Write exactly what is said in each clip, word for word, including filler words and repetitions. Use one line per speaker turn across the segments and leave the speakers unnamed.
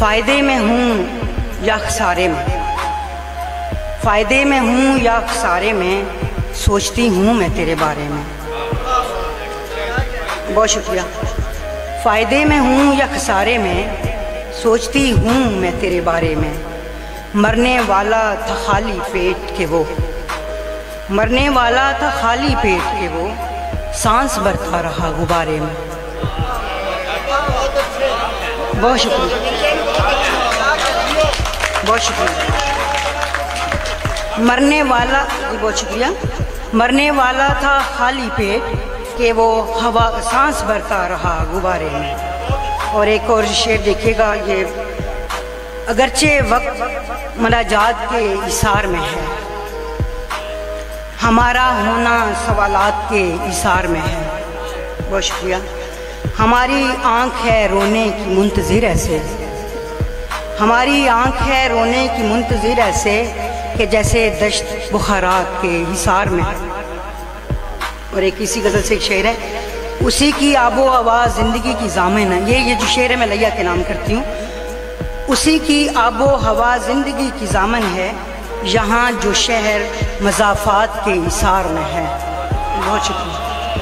फ़ायदे में हूँ या खसारे में, फ़ायदे में हूँ या खसारे में, सोचती हूँ मैं तेरे बारे में। बहुत शुक्रिया। फ़ायदे में हूँ या खसारे में, सोचती हूँ मैं तेरे बारे में। मरने वाला था खाली पेट के वो, मरने वाला था खाली पेट के वो, सांस भरता रहा गुब्बारे में। बहुत शुक्रिया, बहुत शुक्रिया। मरने वाला, बहुत शुक्रिया। मरने वाला था खाली पेट के वो, हवा सांस भरता रहा गुब्बारे में। और एक और शेर देखिएगा, ये अगरचे वक्त मुनाजात के इशार में है, हमारा होना सवालात के इशार में है। बहुत शुक्रिया। हमारी आँख है रोने की मुंतज़िर ऐसे, हमारी आँख है रोने की मुंतज़िर ऐसे कि जैसे दश्त बुखारात के हिसार में है। और एक इसी गज़ल से एक शेर है, उसी की आबो हवा ज़िंदगी की ज़ामिन है। ये ये जो शेर है मैं लैया के नाम करती हूँ। उसी की आबो हवा ज़िंदगी की ज़ामिन है, यहाँ जो शहर मज़ाफ़ात के इसार में है। बहुत शुक्रिया।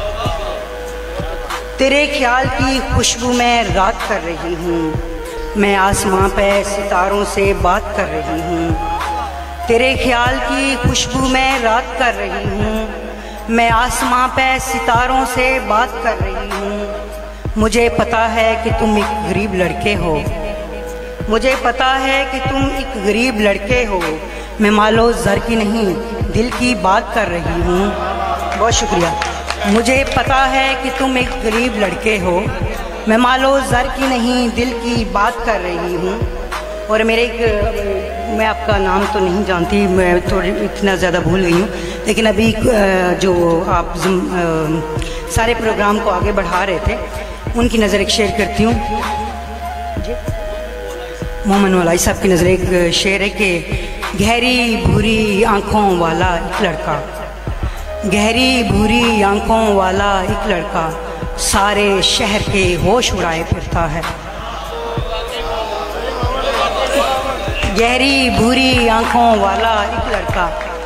तेरे ख्याल की खुशबू में रात कर रही हूँ, मैं आसमां पे सितारों से बात कर रही हूँ। तेरे ख्याल की खुशबू में रात कर रही हूँ, मैं आसमां पे सितारों से बात कर रही हूँ। मुझे पता है कि तुम एक गरीब लड़के हो, मुझे पता है कि तुम एक गरीब लड़के हो, मैं मालो ज़र की नहीं दिल की बात कर रही हूँ। बहुत शुक्रिया। मुझे पता है कि तुम एक गरीब लड़के हो, मैं मालो ज़र की नहीं दिल की बात कर रही हूँ। और मेरे एक, मैं आपका नाम तो नहीं जानती, मैं थोड़ी इतना ज़्यादा भूल गई हूँ, लेकिन अभी जो आप सारे प्रोग्राम को आगे बढ़ा रहे थे, उनकी नज़र एक शेर करती हूँ। मोहम्मद मौलाई साहब की नज़र एक शेर है कि गहरी भूरी आँखों वाला एक लड़का, गहरी भूरी आँखों वाला एक लड़का, सारे शहर के होश उड़ाए फिरता है। गहरी भूरी आँखों वाला एक लड़का,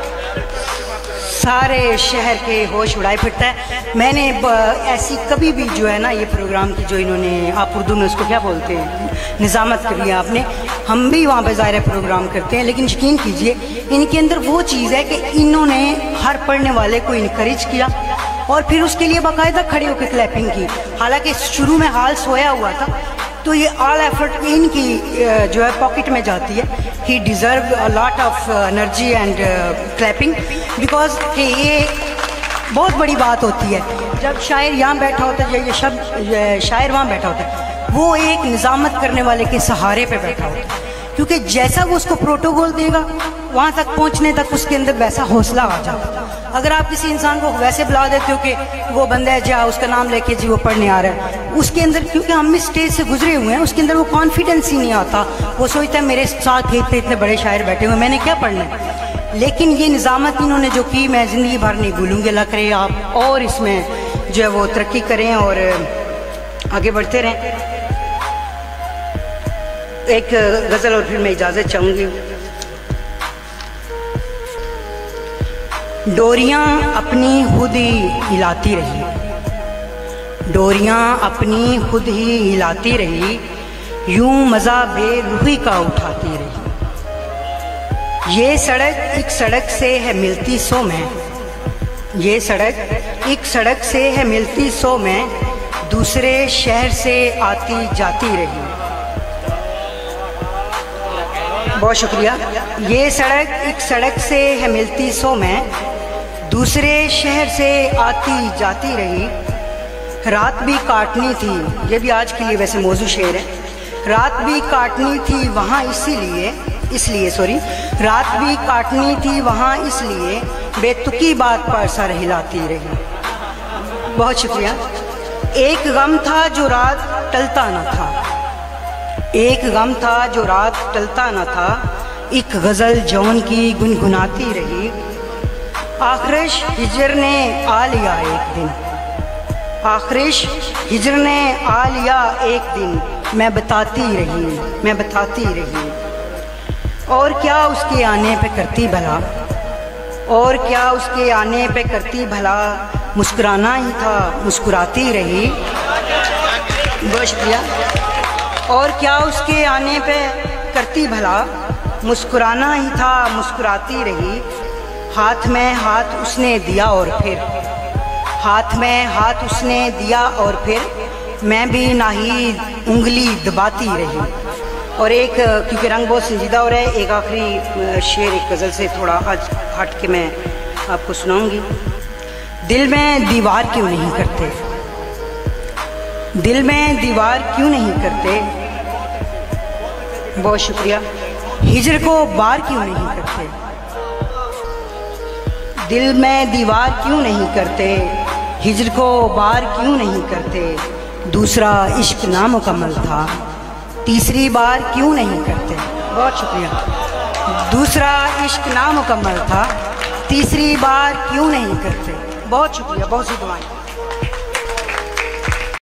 सारे शहर के होश उड़ाए फिरता है। मैंने ऐसी कभी भी जो है ना, ये प्रोग्राम की जो इन्होंने, आप उर्दू में उसको क्या बोलते हैं, निज़ामत करी आपने, हम भी वहाँ पे ज़ाहिर प्रोग्राम करते हैं, लेकिन यकीन कीजिए इनके अंदर वो चीज़ है कि इन्होंने हर पढ़ने वाले को इनकरेज किया और फिर उसके लिए बाकायदा खड़े होकर क्लैपिंग की। हालांकि शुरू में हाल सोया हुआ था, तो ये ऑल एफर्ट इनकी जो है पॉकेट में जाती है। ही deserve a lot of energy and clapping, because कि ये बहुत बड़ी बात होती है जब शायर यहाँ बैठा होता है, ये शब्द शायर वहाँ बैठा होता है, वो एक निज़ामत करने वाले के सहारे पे बैठा होता है, क्योंकि जैसा वो उसको प्रोटोकॉल देगा वहाँ तक पहुँचने तक उसके अंदर वैसा हौसला आ जाता है। अगर आप किसी इंसान को वैसे बुला देते हो कि वो बंदा है जा उसका नाम लेके जी वो पढ़ने आ रहा है, उसके अंदर, क्योंकि हम इस स्टेज से गुजरे हुए हैं, उसके अंदर वो कॉन्फिडेंस ही नहीं आता। वो सोचता है मेरे साथ इतने इतने बड़े शायर बैठे हुए, मैंने क्या पढ़ना है। लेकिन ये निज़ामत इन्होंने जो की, मैं ज़िंदगी भर नहीं भूलूँगी। अल्लाह करे आप और इसमें जो है वो तरक्की करें और आगे बढ़ते रहें। एक गज़ल और फिर मैं इजाज़त चाहूँगी। डोरियाँ अपनी खुद ही हिलाती रही, डोरियाँ अपनी खुद ही हिलाती रही, यूं मज़ा बेरुखी का उठाती रही। ये सड़क एक सड़क से है मिलती सो में, ये सड़क एक सड़क से है मिलती सो में, दूसरे शहर से आती जाती रही। बहुत शुक्रिया। ये सड़क एक सड़क से है मिलती सो में, दूसरे शहर से आती जाती रही। रात भी काटनी थी, ये भी आज के लिए वैसे मौजू शेर है। रात भी काटनी थी वहाँ इसीलिए, इसलिए सॉरी रात भी काटनी थी वहाँ इसलिए, बेतुकी बात पर सर हिलाती रही। बहुत शुक्रिया। एक गम था जो रात टलता न था, एक गम था जो रात टलता न था, एक गज़ल जौन की गुनगुनाती रही। आखिरिश हिजर ने आ लिया एक दिन, आखिरिश हिजर ने आ लिया एक दिन, मैं बताती रही, मैं बताती रही। और क्या उसके आने पे करती भला, और क्या उसके आने पे करती भला, मुस्कुराना ही था मुस्कुराती रही। बहुत शुक्रिया। और क्या उसके आने पे करती भला, मुस्कुराना ही था मुस्कुराती रही। हाथ में हाथ उसने दिया और फिर, हाथ में हाथ उसने दिया और फिर मैं भी नाही उंगली दबाती रही। और एक, क्योंकि रंग बहुत संजीदा हो रहा है, एक आखिरी शेर एक गज़ल से थोड़ा आज हट के मैं आपको सुनाऊंगी। दिल में दीवार क्यों नहीं करते, दिल में दीवार क्यों नहीं करते। बहुत शुक्रिया। हिजर को बार क्यों नहीं करते, दिल में दीवार क्यों नहीं करते, हिजर को बार क्यों नहीं करते। दूसरा इश्क नामुकम्मल था, तीसरी बार क्यों नहीं करते। बहुत शुक्रिया। दूसरा इश्क नामुकम्मल था, तीसरी बार क्यों नहीं करते। बहुत शुक्रिया, बहुत सी दुआएं।